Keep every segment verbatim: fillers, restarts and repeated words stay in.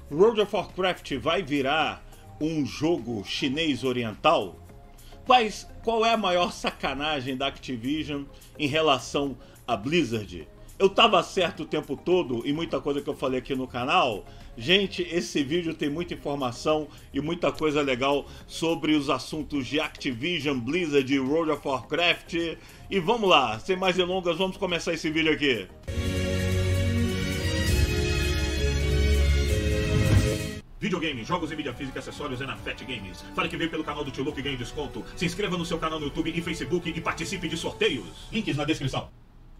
World of Warcraft vai virar um jogo chinês oriental? Quais, qual é a maior sacanagem da Activision em relação à Blizzard? Eu tava certo o tempo todo e muita coisa que eu falei aqui no canal. Gente, esse vídeo tem muita informação e muita coisa legal sobre os assuntos de Activision, Blizzard e World of Warcraft. E vamos lá, sem mais delongas, vamos começar esse vídeo aqui. Videogame, jogos e mídia física, acessórios é na Fat Games. Fale que veio pelo canal do Tio Luke e ganhe desconto. Se inscreva no seu canal no YouTube e Facebook e participe de sorteios. Links na descrição.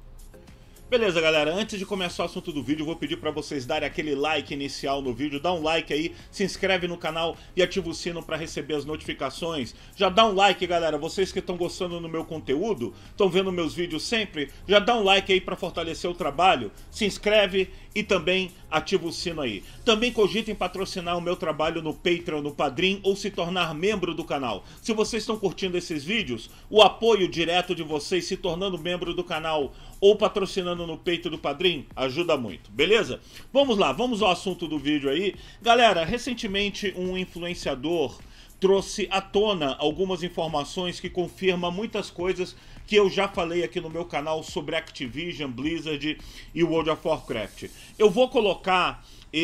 Beleza, galera, antes de começar o assunto do vídeo, eu vou pedir pra vocês darem aquele like inicial no vídeo. Dá um like aí, se inscreve no canal e ativa o sino pra receber as notificações. Já dá um like, galera, vocês que estão gostando do meu conteúdo, estão vendo meus vídeos sempre, já dá um like aí pra fortalecer o trabalho, se inscreve e também ativa o sino aí. Também cogitem patrocinar o meu trabalho no Patreon, no Padrim ou se tornar membro do canal. Se vocês estão curtindo esses vídeos, o apoio direto de vocês se tornando membro do canal ou patrocinando no Patreon do Padrim ajuda muito, beleza? Vamos lá, vamos ao assunto do vídeo aí. Galera, recentemente um influenciador trouxe à tona algumas informações que confirmam muitas coisas que eu já falei aqui no meu canal sobre Activision, Blizzard e World of Warcraft. Eu vou colocar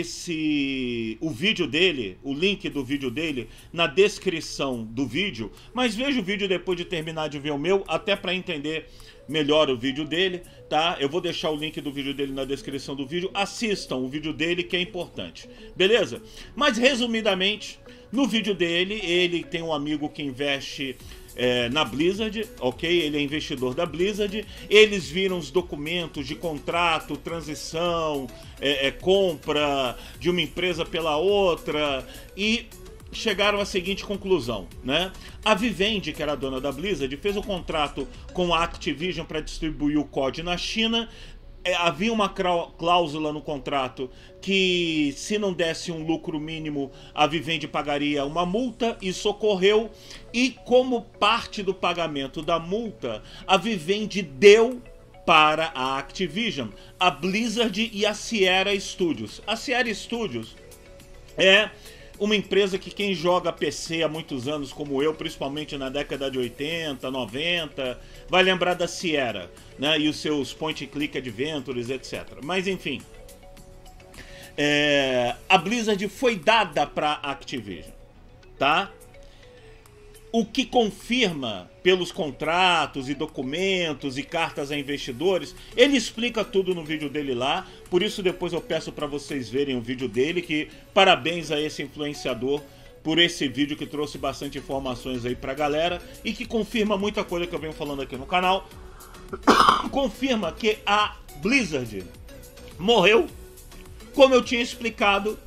esse o vídeo dele, o link do vídeo dele na descrição do vídeo, mas veja o vídeo depois de terminar de ver o meu, até para entender melhor o vídeo dele, tá? Eu vou deixar o link do vídeo dele na descrição do vídeo. Assistam o vídeo dele que é importante, beleza? Mas resumidamente, no vídeo dele, ele tem um amigo que investe É, na Blizzard, ok? Ele é investidor da Blizzard. Eles viram os documentos de contrato, transição, é, é, compra de uma empresa pela outra e chegaram à seguinte conclusão, né? A Vivendi, que era a dona da Blizzard, fez o contrato com a Activision para distribuir o C O D na China. É, havia uma cláusula no contrato que, se não desse um lucro mínimo, a Vivendi pagaria uma multa. Isso ocorreu e, como parte do pagamento da multa, a Vivendi deu para a Activision a Blizzard e a Sierra Studios. A Sierra Studios é uma empresa que quem joga P C há muitos anos, como eu, principalmente na década de oitenta, noventa, vai lembrar da Sierra, né? E os seus point-and-click adventures, etcétera. Mas enfim, é... a Blizzard foi dada para a Activision, tá? O que confirma pelos contratos e documentos e cartas a investidores, ele explica tudo no vídeo dele lá, por isso depois eu peço para vocês verem o vídeo dele, que parabéns a esse influenciador por esse vídeo que trouxe bastante informações aí pra galera e que confirma muita coisa que eu venho falando aqui no canal. Confirma que a Blizzard morreu, como eu tinha explicado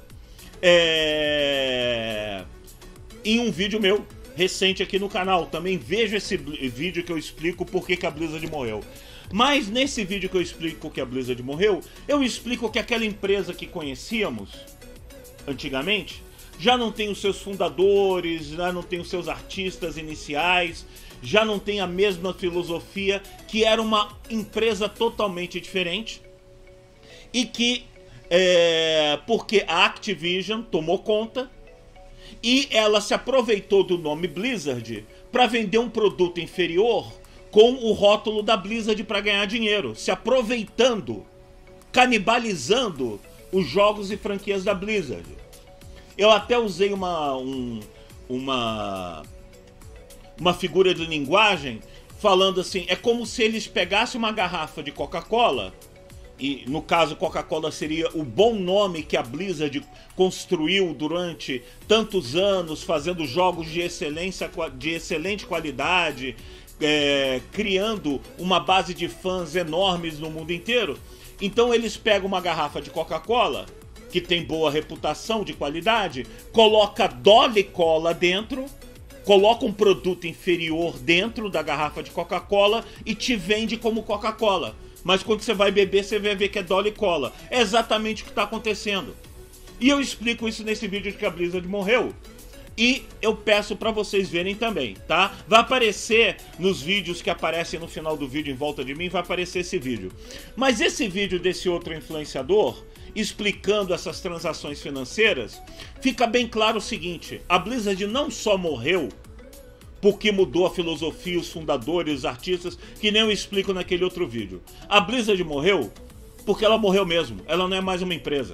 é... em um vídeo meu recente aqui no canal. Também veja esse vídeo que eu explico por que que a Blizzard morreu. Mas nesse vídeo que eu explico que a Blizzard morreu, eu explico que aquela empresa que conhecíamos antigamente já não tem os seus fundadores, já não tem os seus artistas iniciais, já não tem a mesma filosofia, que era uma empresa totalmente diferente e que, é, porque a Activision tomou conta e ela se aproveitou do nome Blizzard para vender um produto inferior com o rótulo da Blizzard para ganhar dinheiro, se aproveitando, canibalizando os jogos e franquias da Blizzard. Eu até usei uma, um, uma, uma figura de linguagem falando assim, é como se eles pegassem uma garrafa de Coca-Cola, e no caso Coca-Cola seria o bom nome que a Blizzard construiu durante tantos anos, fazendo jogos de excelência, de excelente qualidade, é, criando uma base de fãs enormes no mundo inteiro. Então eles pegam uma garrafa de Coca-Cola, que tem boa reputação de qualidade, coloca Dolly Cola dentro, coloca um produto inferior dentro da garrafa de Coca-Cola e te vende como Coca-Cola. Mas quando você vai beber, você vai ver que é Dolly Cola. É exatamente o que está acontecendo. E eu explico isso nesse vídeo de que a Blizzard morreu. E eu peço para vocês verem também, tá? Vai aparecer nos vídeos que aparecem no final do vídeo em volta de mim, vai aparecer esse vídeo. Mas esse vídeo desse outro influenciador, explicando essas transações financeiras, fica bem claro o seguinte: a Blizzard não só morreu porque mudou a filosofia, os fundadores, os artistas, que nem eu explico naquele outro vídeo. A Blizzard morreu porque ela morreu mesmo, ela não é mais uma empresa.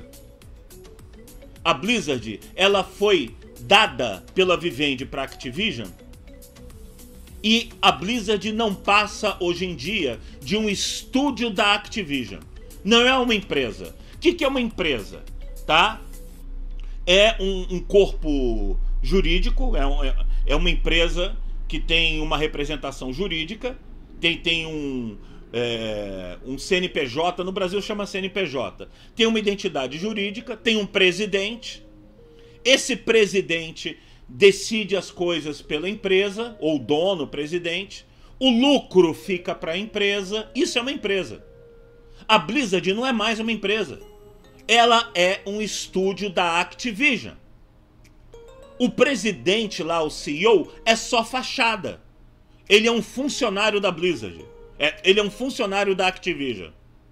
A Blizzard, ela foi dada pela Vivendi para a Activision, e a Blizzard não passa hoje em dia de um estúdio da Activision. Não é uma empresa. O que, que é uma empresa? Tá? É um, um corpo jurídico, é, um, é uma empresa que tem uma representação jurídica, tem, tem um, é, um C N P J, no Brasil chama C N P J, tem uma identidade jurídica, tem um presidente, esse presidente decide as coisas pela empresa, ou dono, presidente, o lucro fica para a empresa, isso é uma empresa. A Blizzard não é mais uma empresa, ela é um estúdio da Activision. O presidente lá, o C E O, é só fachada. Ele é um funcionário da Blizzard. É, ele é um funcionário da Activision.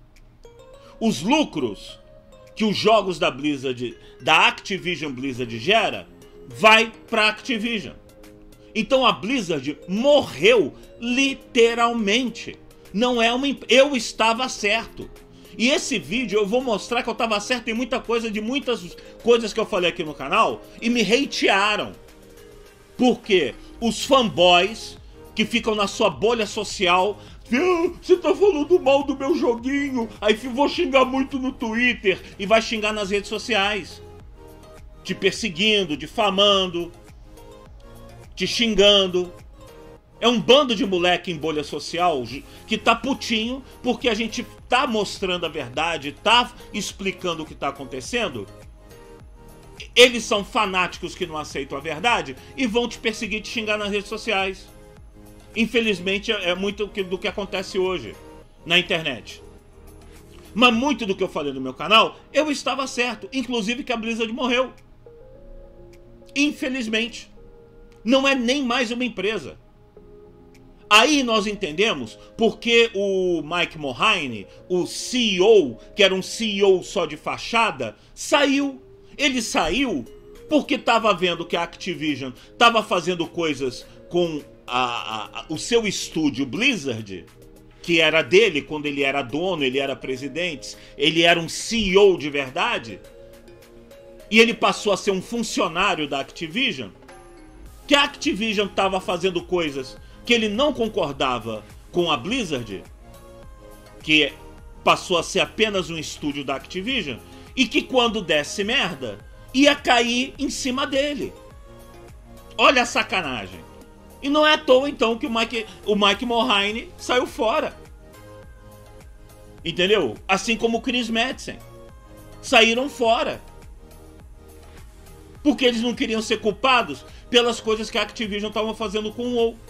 Os lucros que os jogos da Blizzard, da Activision Blizzard gera, vai para Activision. Então a Blizzard morreu literalmente. Não é uma... Eu estava certo. E esse vídeo eu vou mostrar que eu estava certo em muita coisa, de muitas coisas que eu falei aqui no canal, e me hatearam. Porque os fanboys que ficam na sua bolha social, ah, você tá falando mal do meu joguinho, aí vou xingar muito no Twitter e vai xingar nas redes sociais, te perseguindo, difamando, te xingando. É um bando de moleque em bolha social que tá putinho porque a gente tá mostrando a verdade, tá explicando o que tá acontecendo. Eles são fanáticos que não aceitam a verdade e vão te perseguir, te xingar nas redes sociais. Infelizmente é muito do que acontece hoje na internet. Mas muito do que eu falei no meu canal, eu estava certo. Inclusive que a Blizzard morreu. Infelizmente. Não é nem mais uma empresa. Aí nós entendemos porque o Mike Morhaime, o C E O, que era um C E O só de fachada, saiu. Ele saiu porque estava vendo que a Activision estava fazendo coisas com a, a, o seu estúdio Blizzard, que era dele quando ele era dono, ele era presidente, ele era um C E O de verdade, e ele passou a ser um funcionário da Activision, que a Activision estava fazendo coisas que ele não concordava com a Blizzard, que passou a ser apenas um estúdio da Activision, e que quando desse merda, ia cair em cima dele. Olha a sacanagem. E não é à toa então que o Mike, o Mike Morhaime saiu fora. Entendeu? Assim como o Chris Metzen. Saíram fora. Porque eles não queriam ser culpados pelas coisas que a Activision estava fazendo com o WoW.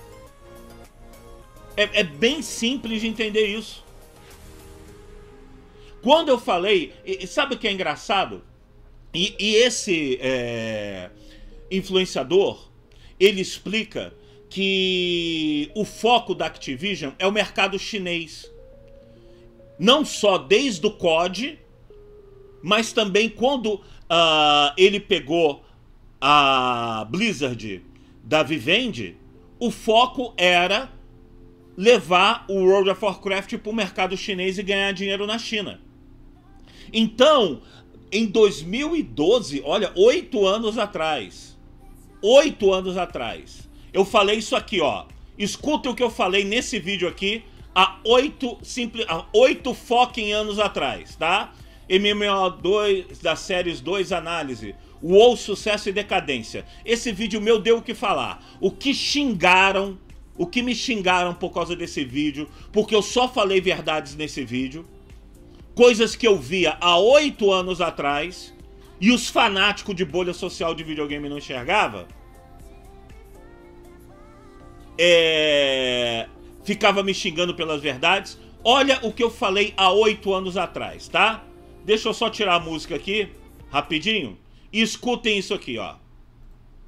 É, é bem simples de entender isso. Quando eu falei... E, sabe o que é engraçado? E, e esse é, influenciador, ele explica que o foco da Activision é o mercado chinês. Não só desde o C O D, mas também quando uh, ele pegou a Blizzard da Vivendi, o foco era levar o World of Warcraft para o mercado chinês e ganhar dinheiro na China. Então, em dois mil e doze, olha, oito anos atrás, oito anos atrás, eu falei isso aqui, ó. Escuta o que eu falei nesse vídeo aqui há oito, simples, há oito fucking anos atrás, tá? M M O dois da séries dois análise. WoW, sucesso e decadência. Esse vídeo meu deu o que falar. O que xingaram, o que me xingaram por causa desse vídeo, porque eu só falei verdades nesse vídeo. Coisas que eu via há oito anos atrás e os fanáticos de bolha social de videogame não enxergavam. É... Ficava me xingando pelas verdades. Olha o que eu falei há oito anos atrás, tá? Deixa eu só tirar a música aqui, rapidinho, e escutem isso aqui, ó.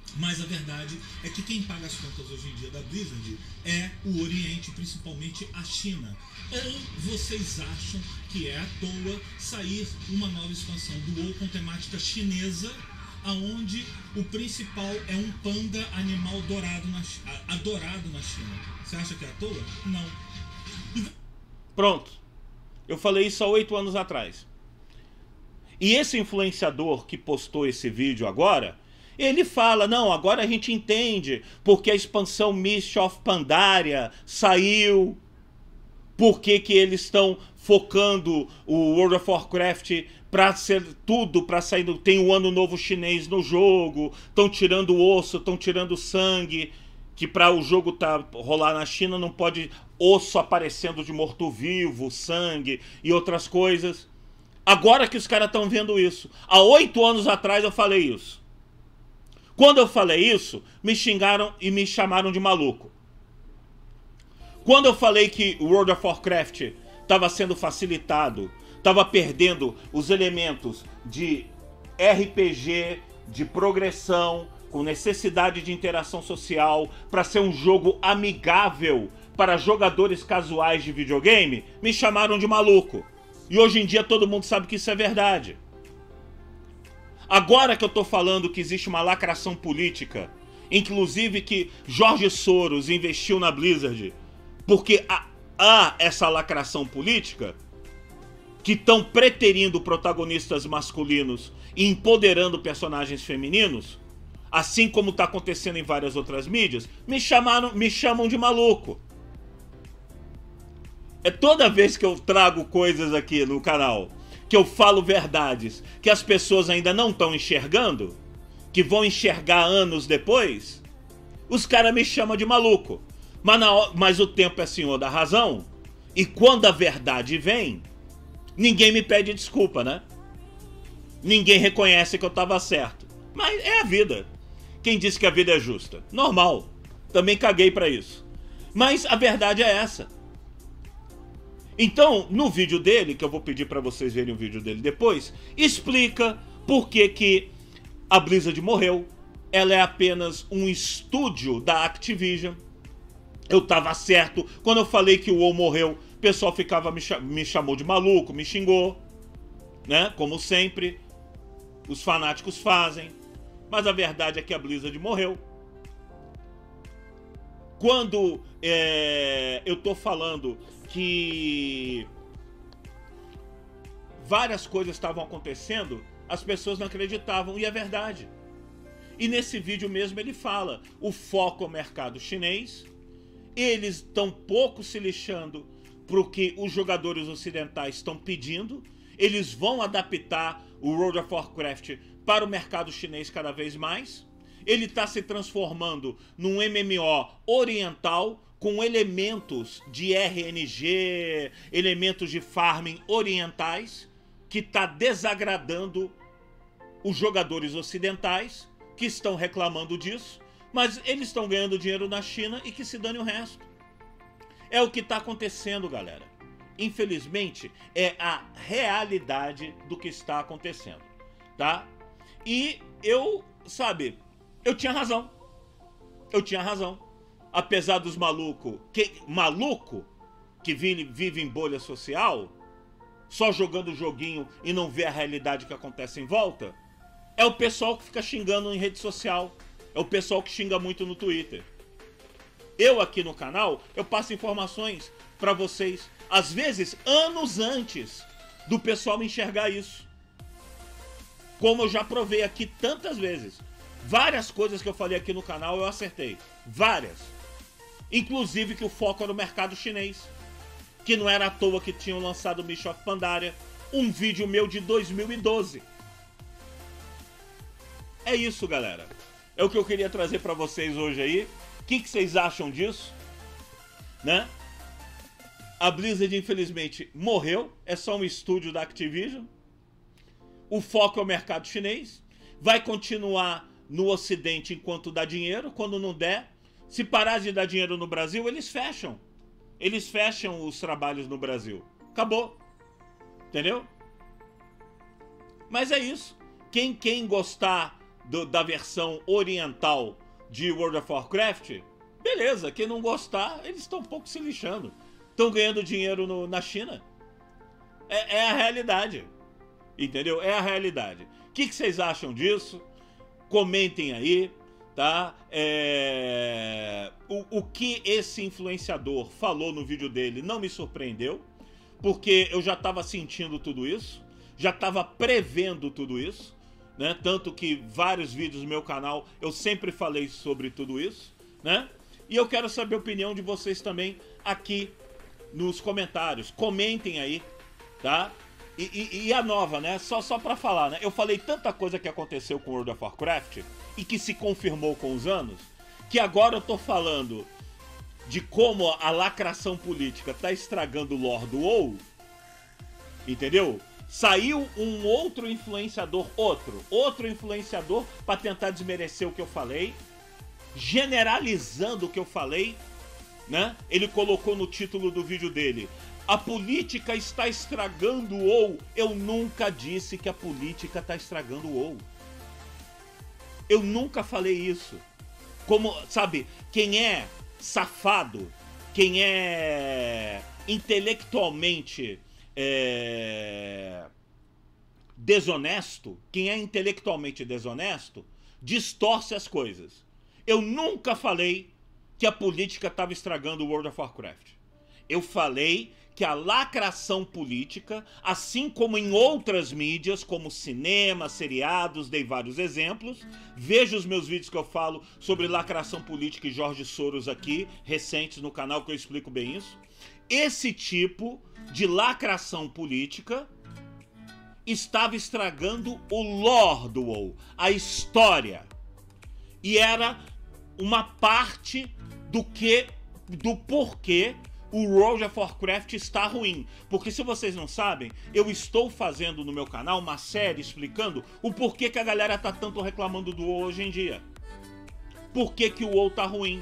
Mas a verdade é que quem paga as contas hoje em dia da Blizzard é o Oriente, principalmente a China. Ou vocês acham que é à toa sair uma nova expansão do WoW com temática chinesa, aonde o principal é um panda animal dourado na, adorado na China? Você acha que é à toa? Não. Pronto. Eu falei isso há oito anos atrás. E esse influenciador que postou esse vídeo agora, ele fala, não, agora a gente entende porque a expansão Mist of Pandaria saiu, porque que eles estão focando o World of Warcraft para ser tudo, para sair, do, tem o Ano Novo Chinês no jogo, estão tirando o osso, estão tirando sangue, que para o jogo tá, rolar na China não pode osso aparecendo de morto-vivo, sangue e outras coisas. Agora que os caras estão vendo isso. Há oito anos atrás eu falei isso. Quando eu falei isso, me xingaram e me chamaram de maluco. Quando eu falei que o World of Warcraft estava sendo facilitado, estava perdendo os elementos de R P G, de progressão, com necessidade de interação social, para ser um jogo amigável para jogadores casuais de videogame, me chamaram de maluco. E hoje em dia todo mundo sabe que isso é verdade. Agora que eu tô falando que existe uma lacração política, inclusive que Jorge Soros investiu na Blizzard, porque há, há essa lacração política, que estão preterindo protagonistas masculinos e empoderando personagens femininos, assim como está acontecendo em várias outras mídias, me, chamaram, me chamam de maluco. É toda vez que eu trago coisas aqui no canal, que eu falo verdades que as pessoas ainda não estão enxergando, que vão enxergar anos depois, os caras me chamam de maluco. Mas, na, mas o tempo é senhor da razão, e quando a verdade vem, ninguém me pede desculpa, né? Ninguém reconhece que eu estava certo. Mas é a vida. Quem disse que a vida é justa? Normal. Também caguei pra isso. Mas a verdade é essa. Então, no vídeo dele, que eu vou pedir pra vocês verem o vídeo dele depois, explica por que que a Blizzard morreu. Ela é apenas um estúdio da Activision. Eu tava certo. Quando eu falei que o WoW morreu, o pessoal ficava, me, ch me chamou de maluco, me xingou. Né? Como sempre, os fanáticos fazem. Mas a verdade é que a Blizzard morreu. Quando é, eu tô falando que várias coisas estavam acontecendo, as pessoas não acreditavam, e é verdade. E nesse vídeo mesmo ele fala, o foco é o mercado chinês, eles estão pouco se lixando para o que os jogadores ocidentais estão pedindo, eles vão adaptar o World of Warcraft para o mercado chinês cada vez mais, ele está se transformando num M M O oriental, com elementos de R N G, elementos de farming orientais, que está desagradando os jogadores ocidentais, que estão reclamando disso, mas eles estão ganhando dinheiro na China e que se dane o resto. É o que está acontecendo, galera. Infelizmente, é a realidade do que está acontecendo, tá? E eu, sabe, eu tinha razão. Eu tinha razão. Apesar dos malucos, que, maluco que vive, vive em bolha social, só jogando joguinho e não vê a realidade que acontece em volta, é o pessoal que fica xingando em rede social, é o pessoal que xinga muito no Twitter. Eu aqui no canal, eu passo informações pra vocês, às vezes anos antes do pessoal enxergar isso. Como eu já provei aqui tantas vezes. Várias coisas que eu falei aqui no canal eu acertei. Várias. Inclusive que o foco era o mercado chinês. Que não era à toa que tinham lançado o Mist of Pandaria. Um vídeo meu de dois mil e doze. É isso, galera. É o que eu queria trazer pra vocês hoje aí. O que, que vocês acham disso? Né? A Blizzard, infelizmente, morreu. É só um estúdio da Activision. O foco é o mercado chinês. Vai continuar no Ocidente enquanto dá dinheiro. Quando não der, se parar de dar dinheiro no Brasil, eles fecham. Eles fecham os trabalhos no Brasil. Acabou. Entendeu? Mas é isso. Quem, quem gostar do, da versão oriental de World of Warcraft, beleza, quem não gostar, eles estão um pouco se lixando. Estão ganhando dinheiro no, na China. É, é a realidade. Entendeu? É a realidade. O que, que vocês acham disso? Comentem aí, tá? É... O, o que esse influenciador falou no vídeo dele não me surpreendeu, porque eu já estava sentindo tudo isso, já estava prevendo tudo isso, né? Tanto que vários vídeos no meu canal eu sempre falei sobre tudo isso, né? E eu quero saber a opinião de vocês também aqui nos comentários. Comentem aí, tá? E, e, e a nova, né? Só, só pra falar, né? Eu falei tanta coisa que aconteceu com World of Warcraft e que se confirmou com os anos, que agora eu tô falando de como a lacração política tá estragando o lore do WoW. Entendeu? Saiu um outro influenciador, outro, outro influenciador pra tentar desmerecer o que eu falei, generalizando o que eu falei, né? Ele colocou no título do vídeo dele: a política está estragando o WoW. Eu nunca disse que a política está estragando o WoW. Eu nunca falei isso. Como, sabe, quem é safado, quem é intelectualmente é, desonesto, quem é intelectualmente desonesto, distorce as coisas. Eu nunca falei que a política estava estragando o World of Warcraft. Eu falei que a lacração política, assim como em outras mídias, como cinema, seriados, dei vários exemplos. Veja os meus vídeos que eu falo sobre lacração política e Jorge Soros aqui, recentes no canal, que eu explico bem isso. Esse tipo de lacração política estava estragando o lore do WoW, a história. E era uma parte do que, do porquê o World of Warcraft está ruim. Porque se vocês não sabem, eu estou fazendo no meu canal uma série explicando o porquê que a galera tá tanto reclamando do WoW hoje em dia. Por que que o WoW tá ruim.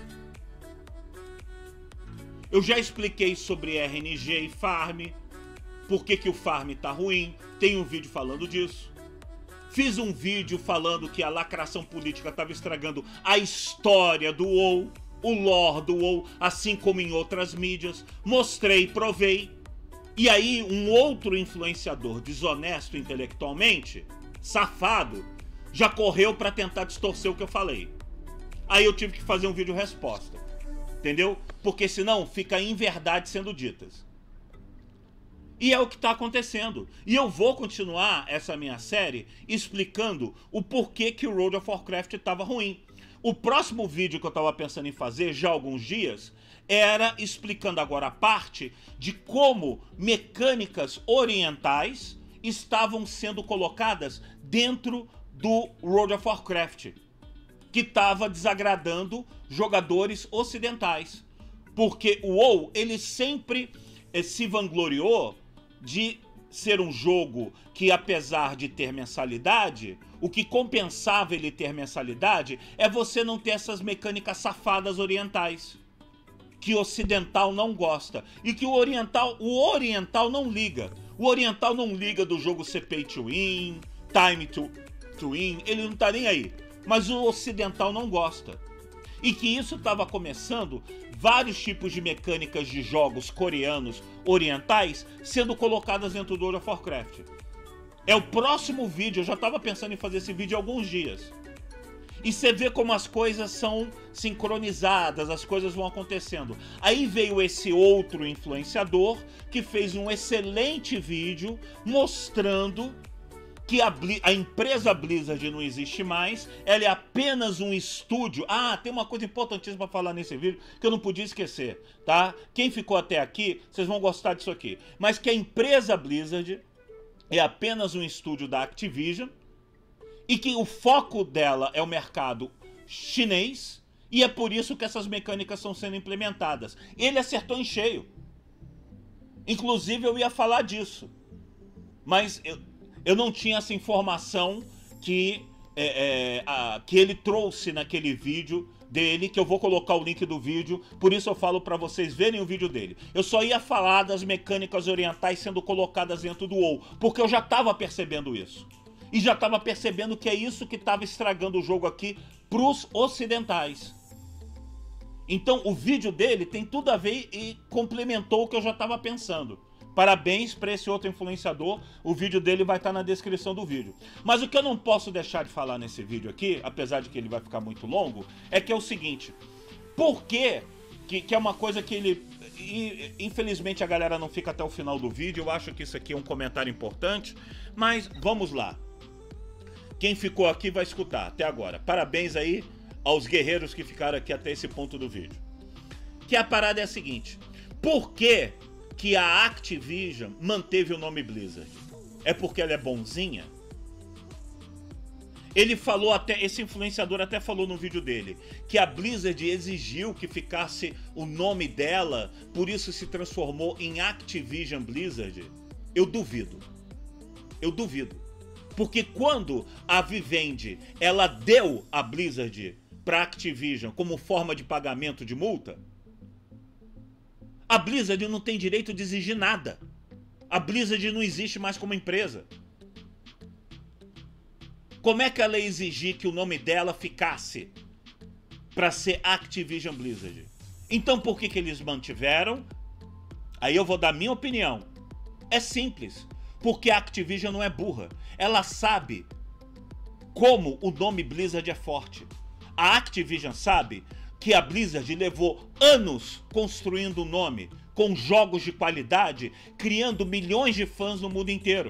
Eu já expliquei sobre R N G e farm, por que que o farm tá ruim, tem um vídeo falando disso. Fiz um vídeo falando que a lacração política estava estragando a história do WoW, o lore do WoW, assim como em outras mídias. Mostrei, provei. E aí um outro influenciador desonesto intelectualmente, safado, já correu para tentar distorcer o que eu falei. Aí eu tive que fazer um vídeo resposta. Entendeu? Porque senão fica inverdades sendo ditas. E é o que está acontecendo. E eu vou continuar essa minha série explicando o porquê que o World of Warcraft estava ruim. O próximo vídeo que eu estava pensando em fazer já há alguns dias era explicando agora a parte de como mecânicas orientais estavam sendo colocadas dentro do World of Warcraft, que estava desagradando jogadores ocidentais. Porque o WoW, ele sempre eh, se vangloriou de ser um jogo que, apesar de ter mensalidade, o que compensava ele ter mensalidade é você não ter essas mecânicas safadas orientais, que o ocidental não gosta, e que o oriental, o oriental não liga. O oriental não liga do jogo ser pay to win, time to, to win, ele não tá nem aí. Mas o ocidental não gosta. E que isso estava começando, vários tipos de mecânicas de jogos coreanos orientais sendo colocadas dentro do World of Warcraft. É o próximo vídeo, eu já estava pensando em fazer esse vídeo há alguns dias. E você vê como as coisas são sincronizadas, as coisas vão acontecendo. Aí veio esse outro influenciador que fez um excelente vídeo mostrando que a, a empresa Blizzard não existe mais, ela é apenas um estúdio. Ah, tem uma coisa importantíssima para falar nesse vídeo que eu não podia esquecer, tá? Quem ficou até aqui, vocês vão gostar disso aqui. Mas que a empresa Blizzard é apenas um estúdio da Activision e que o foco dela é o mercado chinês e é por isso que essas mecânicas estão sendo implementadas. Ele acertou em cheio. Inclusive eu ia falar disso, mas eu, eu não tinha essa informação que, é, é, a, que ele trouxe naquele vídeo dele, que eu vou colocar o link do vídeo, por isso eu falo para vocês verem o vídeo dele. Eu só ia falar das mecânicas orientais sendo colocadas dentro do WoW, porque eu já estava percebendo isso. E já estava percebendo que é isso que estava estragando o jogo aqui pros ocidentais. Então o vídeo dele tem tudo a ver e complementou o que eu já estava pensando. Parabéns para esse outro influenciador, o vídeo dele vai estar na descrição do vídeo. Mas o que eu não posso deixar de falar nesse vídeo aqui, apesar de que ele vai ficar muito longo, é que é o seguinte: por que, que, que é uma coisa que ele... E, infelizmente a galera não fica até o final do vídeo, eu acho que isso aqui é um comentário importante, mas vamos lá. Quem ficou aqui vai escutar até agora. Parabéns aí aos guerreiros que ficaram aqui até esse ponto do vídeo. Que a parada é a seguinte: por que que a Activision manteve o nome Blizzard? É porque ela é bonzinha? Ele falou até, esse influenciador até falou no vídeo dele, que a Blizzard exigiu que ficasse o nome dela, por isso se transformou em Activision Blizzard. Eu duvido. Eu duvido. Porque quando a Vivendi, ela deu a Blizzard para Activision como forma de pagamento de multa, a Blizzard não tem direito de exigir nada. A Blizzard não existe mais como empresa. Como é que ela ia exigir que o nome dela ficasse para ser Activision Blizzard? Então por que que eles mantiveram? Aí eu vou dar minha opinião. É simples. Porque a Activision não é burra. Ela sabe como o nome Blizzard é forte. A Activision sabe que a Blizzard levou anos construindo o nome, com jogos de qualidade, criando milhões de fãs no mundo inteiro.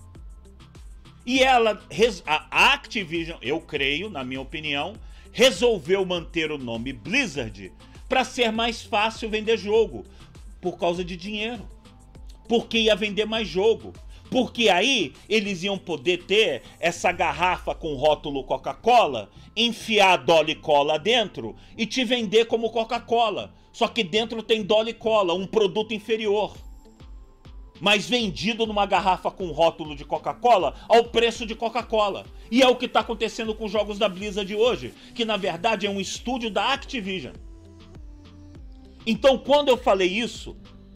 E ela, a Activision, eu creio, na minha opinião, resolveu manter o nome Blizzard para ser mais fácil vender jogo, por causa de dinheiro. Porque ia vender mais jogo. Porque aí eles iam poder ter essa garrafa com rótulo Coca-Cola, enfiar Dolly Cola dentro e te vender como Coca-Cola. Só que dentro tem Dolly Cola, um produto inferior, mas vendido numa garrafa com rótulo de Coca-Cola ao preço de Coca-Cola. E é o que está acontecendo com os jogos da Blizzard hoje, que na verdade é um estúdio da Activision. Então quando eu falei isso,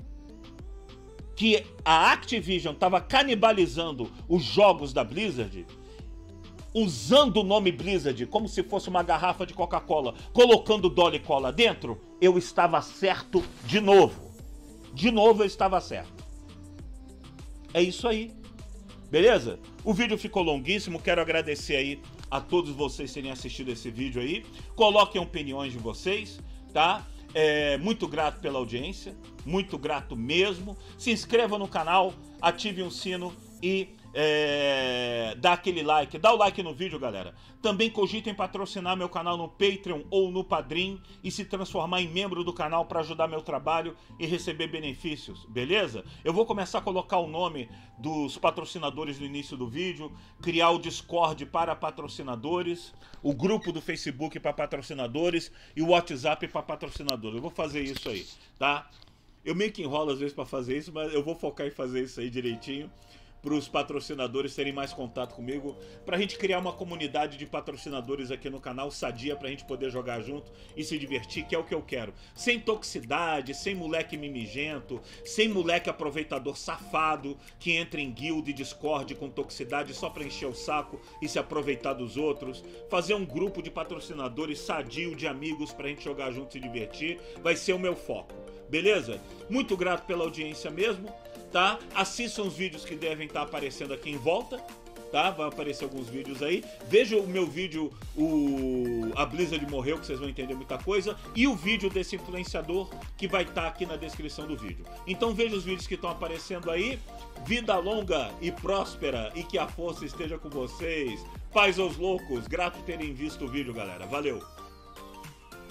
que a Activision estava canibalizando os jogos da Blizzard, usando o nome Blizzard como se fosse uma garrafa de Coca-Cola, colocando Dolly Cola dentro, eu estava certo de novo. De novo eu estava certo. É isso aí. Beleza? O vídeo ficou longuíssimo, quero agradecer aí a todos vocês terem assistido esse vídeo aí. Coloquem opiniões de vocês, tá? É, muito grato pela audiência, muito grato mesmo. Se inscreva no canal, ative o sino e é, dá aquele like. Dá o like no vídeo, galera. Também cogitem patrocinar meu canal no Patreon ou no Padrim e se transformar em membro do canal para ajudar meu trabalho e receber benefícios, beleza? Eu vou começar a colocar o nome dos patrocinadores no início do vídeo, criar o Discord para patrocinadores, o grupo do Facebook para patrocinadores e o WhatsApp para patrocinadores. Eu vou fazer isso aí, tá? Eu meio que enrolo às vezes para fazer isso, mas eu vou focar em fazer isso aí direitinho, para os patrocinadores terem mais contato comigo, para a gente criar uma comunidade de patrocinadores aqui no canal sadia, para a gente poder jogar junto e se divertir, que é o que eu quero. Sem toxicidade, sem moleque mimigento, sem moleque aproveitador safado que entra em guild e Discord com toxicidade só para encher o saco e se aproveitar dos outros. Fazer um grupo de patrocinadores sadio, de amigos, para a gente jogar junto e se divertir, vai ser o meu foco. Beleza? Muito grato pela audiência mesmo, tá? Assistam os vídeos que devem estar aparecendo aqui em volta, tá? Vai aparecer alguns vídeos aí. Veja o meu vídeo, o a Blizzard morreu, que vocês vão entender muita coisa, e o vídeo desse influenciador que vai estar aqui na descrição do vídeo. Então veja os vídeos que estão aparecendo aí. Vida longa e próspera e que a força esteja com vocês. Paz aos loucos. Grato por terem visto o vídeo, galera. Valeu!